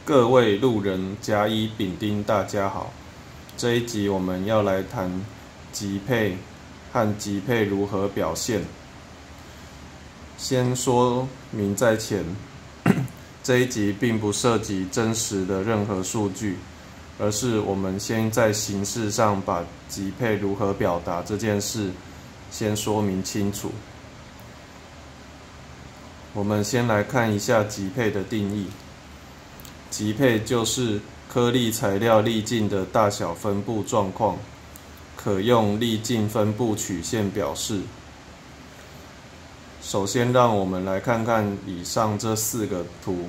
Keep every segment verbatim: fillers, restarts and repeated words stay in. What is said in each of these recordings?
各位路人甲乙丙丁，大家好。这一集我们要来谈级配和级配如何表现。先说明在前，这一集并不涉及真实的任何数据，而是我们先在形式上把级配如何表达这件事先说明清楚。我们先来看一下级配的定义。级配就是颗粒材料粒径的大小分布状况，可用粒径分布曲线表示。首先，让我们来看看以上这四个图。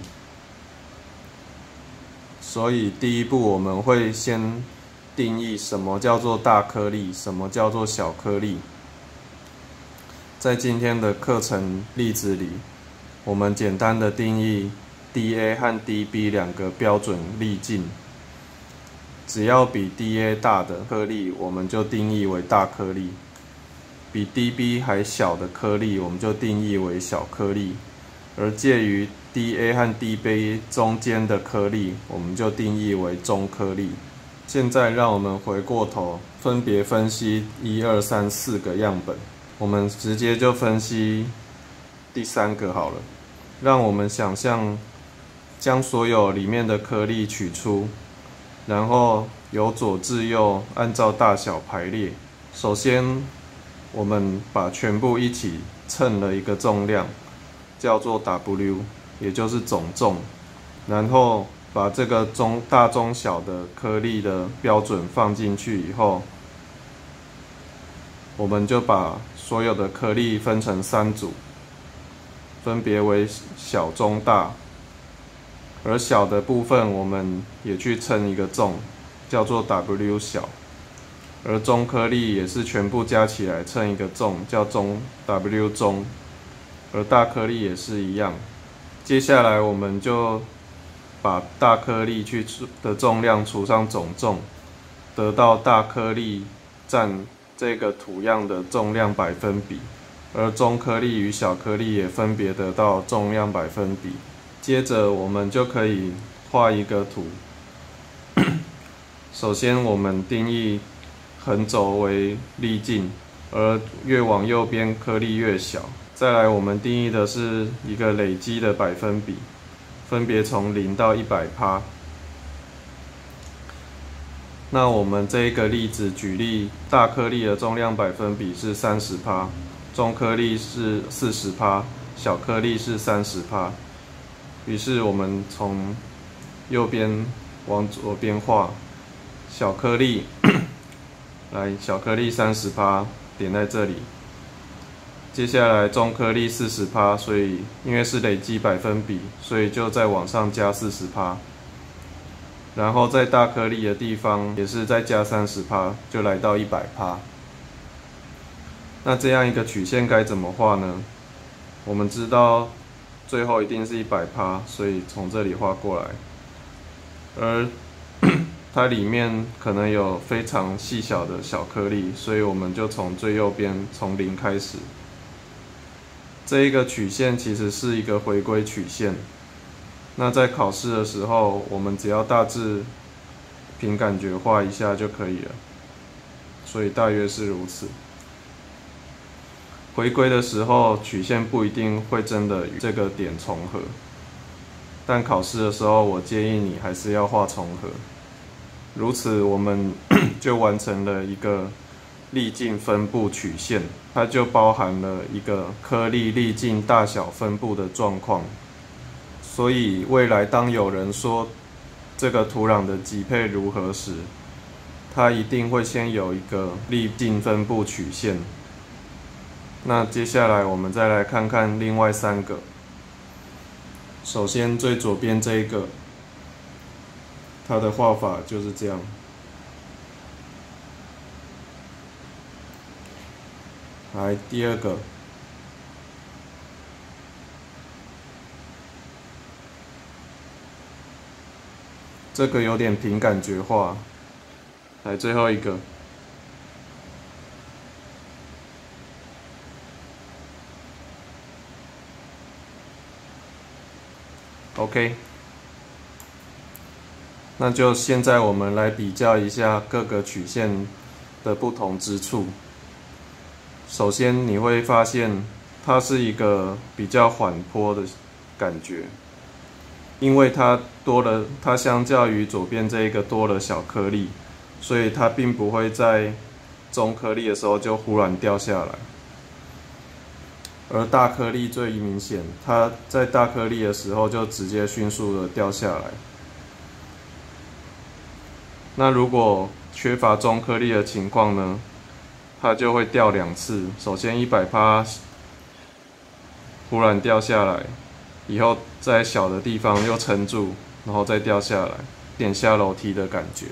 所以，第一步我们会先定义什么叫做大颗粒，什么叫做小颗粒。在今天的课程例子里，我们简单的定义 D A 和 D B 两个标准粒径，只要比 D A 大的颗粒，我们就定义为大颗粒；比 D B 还小的颗粒，我们就定义为小颗粒；而介于 D A 和 D B 中间的颗粒，我们就定义为中颗粒。现在让我们回过头，分别分析一二三四个样本，我们直接就分析第三个好了。让我们想象将所有里面的颗粒取出，然后由左至右按照大小排列。首先，我们把全部一起称了一个重量，叫做 W， 也就是总重。然后把这个中大中小的颗粒的标准放进去以后，我们就把所有的颗粒分成三组，分别为小、中、大。而小的部分我们也去称一个重，叫做 W 小。而中颗粒也是全部加起来称一个重，叫中 W 中。而大颗粒也是一样。接下来我们就把大颗粒去的重量除上总重，得到大颗粒占这个图样的重量百分比。而中颗粒与小颗粒也分别得到重量百分比。接着我们就可以画一个图。首先我们定义横轴为粒径，而越往右边颗粒越小。再来我们定义的是一个累积的百分比，分别从零到一百趴。那我们这一个例子举例，大颗粒的重量百分比是三十趴，中颗粒是四十趴，小颗粒是三十趴。于是我们从右边往左边画，小颗粒，来小颗粒三十趴，点在这里。接下来中颗粒四十趴，所以因为是累积百分比，所以就再往上加四十趴。然后在大颗粒的地方也是再加三十趴，就来到一百趴。那这样一个曲线该怎么画呢？我们知道最后一定是一百趴，所以从这里画过来。而它里面可能有非常细小的小颗粒，所以我们就从最右边从零开始。这一个曲线其实是一个回归曲线。那在考试的时候，我们只要大致凭感觉画一下就可以了。所以大约是如此。回归的时候，曲线不一定会真的与这个点重合，但考试的时候，我建议你还是要画重合。如此，我们就完成了一个粒径分布曲线，它就包含了一个颗粒粒径大小分布的状况。所以，未来当有人说这个土壤的级配如何时，它一定会先有一个粒径分布曲线。那接下来我们再来看看另外三个。首先最左边这一个，它的画法就是这样。来，第二个，这个有点凭感觉画。来，最后一个。OK， 那就现在我们来比较一下各个曲线的不同之处。首先你会发现它是一个比较缓坡的感觉，因为它多了，它相较于左边这一个多了小颗粒，所以它并不会在中颗粒的时候就忽然掉下来。而大颗粒最明显，它在大颗粒的时候就直接迅速的掉下来。那如果缺乏中颗粒的情况呢，它就会掉两次。首先 百分之百 忽然掉下来，以后在小的地方又撑住，然后再掉下来，点下楼梯的感觉。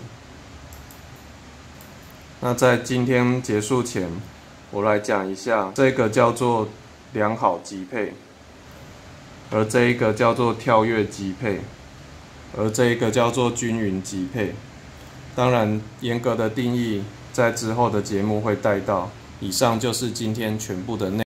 那在今天结束前，我来讲一下这个叫做良好级配，而这一个叫做跳跃级配，而这一个叫做均匀级配。当然，严格的定义在之后的节目会带到。以上就是今天全部的内容。